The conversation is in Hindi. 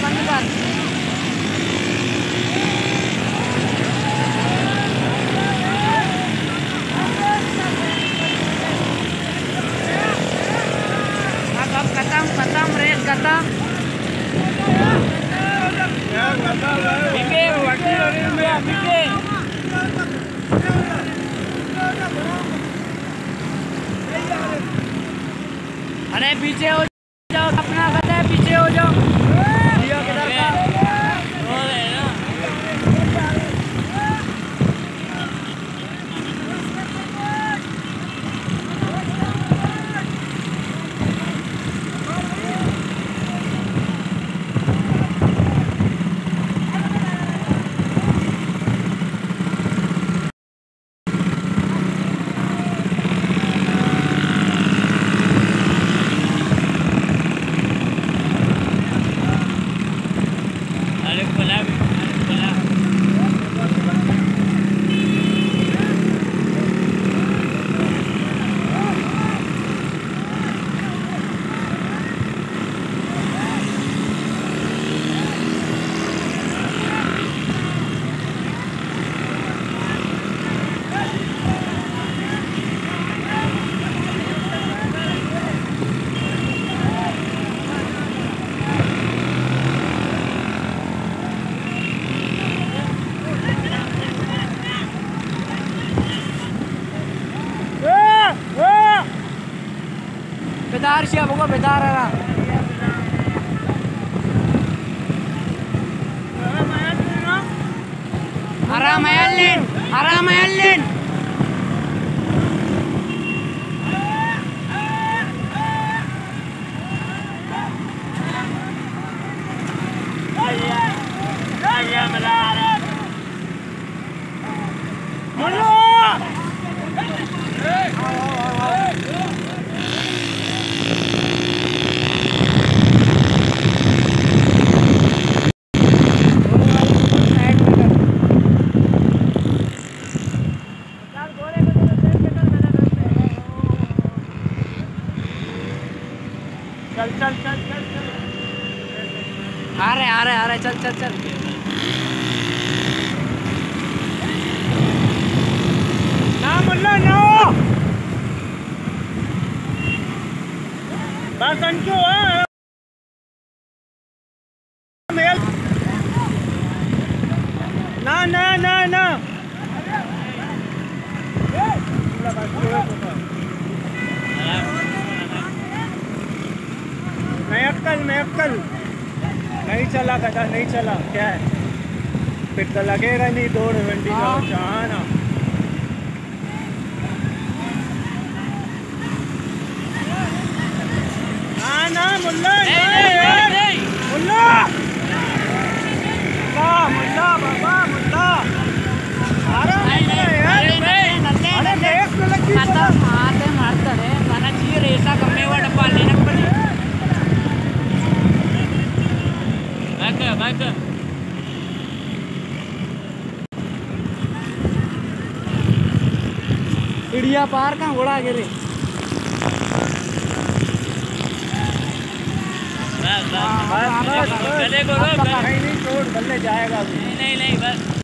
बंद कर। खत्म रेस खत्म। अरे पीछे हो जाओ, अपना पता है, पीछे हो जाओ। किधर का बेदार siapa gua bedaar ara. Ara mayallin. चल आ रहे चल ना मुल्ला ना बस अंचो ना मैं अक्कल नहीं चला गधा, नहीं चला क्या है, फिर तो लगेगा नहीं दौड़ वंडी का चाहना। ना मुल्ला बाबा मुल्ला ಮಾಡ್ತಾರೆ ಮನ ಚೀರ ಏಸಾ ಕಮ್ಮಿ ಡಪ್ಪ ಅಲ್ಲಿನಕ್ಕೆ ಬನ್ನಿ back चिड़िया पार्क कहाँ घोड़ा गिरे बस नहीं छोड़, बल्ले जाएगा। नहीं बस